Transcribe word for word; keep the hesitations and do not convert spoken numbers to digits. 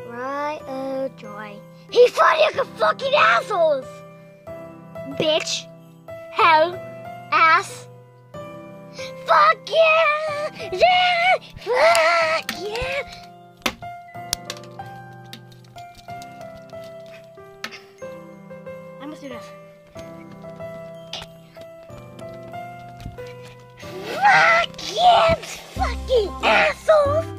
Right, oh joy. He fucking fucking assholes! Bitch. Hell. Ass. Fuck yeah! Yeah! Fuck yeah! I must do this. Fuck yeah, fucking assholes!